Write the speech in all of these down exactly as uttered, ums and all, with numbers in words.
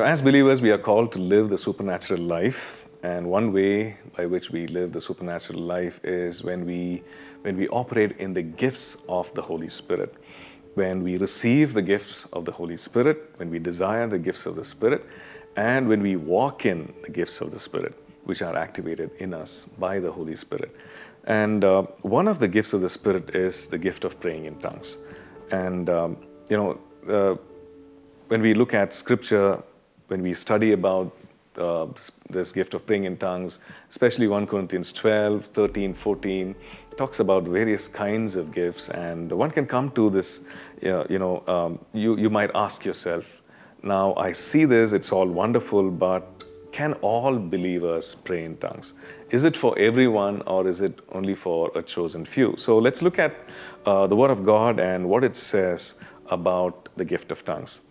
as believers, we are called to live the supernatural life. And one way by which we live the supernatural life is when we, when we operate in the gifts of the Holy Spirit. When we receive the gifts of the Holy Spirit, when we desire the gifts of the Spirit, and when we walk in the gifts of the Spirit, which are activated in us by the Holy Spirit. And uh, one of the gifts of the Spirit is the gift of praying in tongues. And, um, you know, uh, when we look at Scripture, when we study about uh, this gift of praying in tongues, especially First Corinthians twelve, thirteen, fourteen, talks about various kinds of gifts. And one can come to this, uh, you know, um, you, you might ask yourself, now I see this, it's all wonderful, but can all believers pray in tongues? Is it for everyone, or is it only for a chosen few? So let's look at uh, the Word of God and what it says about the gift of tongues.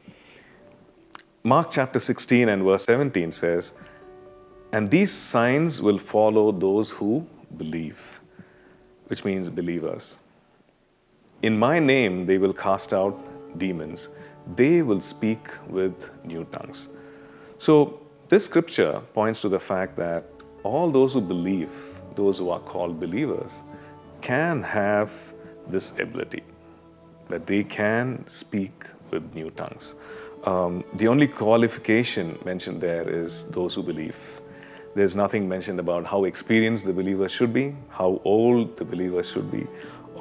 Mark chapter sixteen and verse seventeen says, "And these signs will follow those who believe," which means believers. "In my name they will cast out demons. They will speak with new tongues." So this scripture points to the fact that all those who believe, those who are called believers, can have this ability, that they can speak with new tongues. Um, the only qualification mentioned there is those who believe. There's nothing mentioned about how experienced the believer should be, how old the believer should be,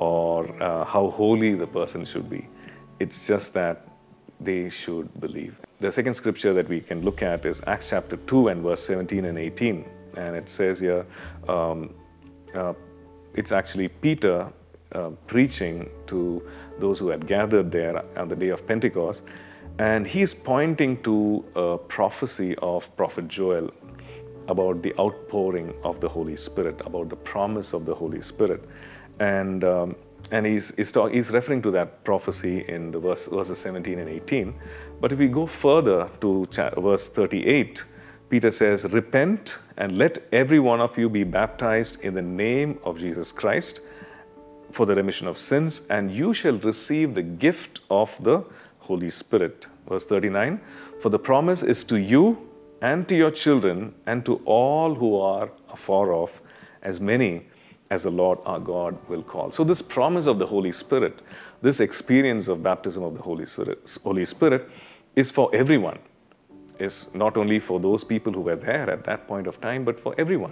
or uh, how holy the person should be. It's just that they should believe. The second scripture that we can look at is Acts chapter two and verse seventeen and eighteen. And it says here, um, uh, it's actually Peter uh, preaching to those who had gathered there on the day of Pentecost. And he's pointing to a prophecy of Prophet Joel about the outpouring of the Holy Spirit, about the promise of the Holy Spirit. And um, And he's, he's, talk, he's referring to that prophecy in the verse, verses seventeen and eighteen. But if we go further to verse thirty-eight, Peter says, "Repent and let every one of you be baptized in the name of Jesus Christ for the remission of sins, and you shall receive the gift of the Holy Spirit." Verse thirty-nine, "For the promise is to you and to your children and to all who are afar off, as many as the Lord our God will call." So this promise of the Holy Spirit, this experience of baptism of the Holy Spirit, Holy Spirit is for everyone. It's not only for those people who were there at that point of time, but for everyone.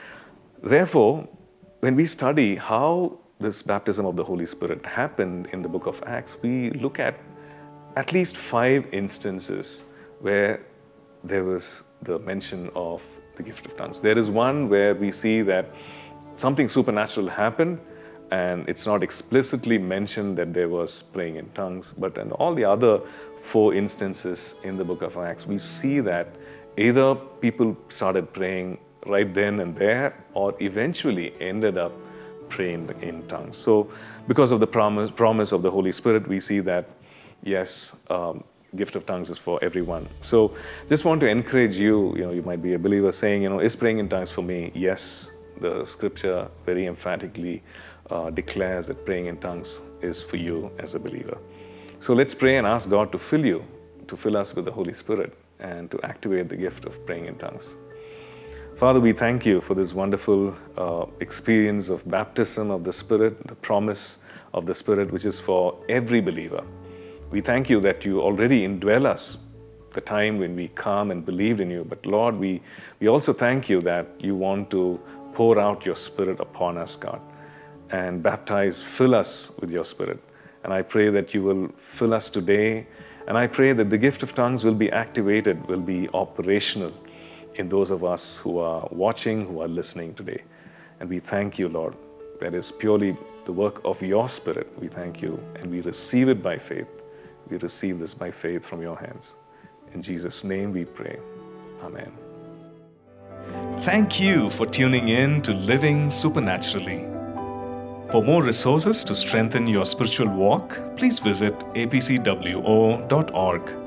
Therefore, when we study how this baptism of the Holy Spirit happened in the book of Acts, we look at at least five instances where there was the mention of the gift of tongues. There is one where we see that something supernatural happened, and it's not explicitly mentioned that there was praying in tongues, but in all the other four instances in the book of Acts, we see that either people started praying right then and there, or eventually ended up praying in tongues. So because of the promise, promise of the Holy Spirit, we see that, yes, um, gift of tongues is for everyone. So just want to encourage you, you know, you might be a believer saying, you know, is praying in tongues for me? Yes. The scripture very emphatically uh, declares that praying in tongues is for you as a believer. So let's pray and ask God to fill you, to fill us with the Holy Spirit, and to activate the gift of praying in tongues. Father, we thank you for this wonderful uh, experience of baptism of the Spirit, the promise of the Spirit, which is for every believer. We thank you that you already indwell us the time when we come and believed in you. But Lord, we, we also thank you that you want to pour out your Spirit upon us, God, and baptize, fill us with your Spirit. And I pray that you will fill us today, and I pray that the gift of tongues will be activated, will be operational in those of us who are watching, who are listening today. And we thank you, Lord. That is purely the work of your Spirit. We thank you, and we receive it by faith. We receive this by faith from your hands. In Jesus' name we pray. Amen. Thank you for tuning in to Living Supernaturally. For more resources to strengthen your spiritual walk, please visit a p c w o dot org.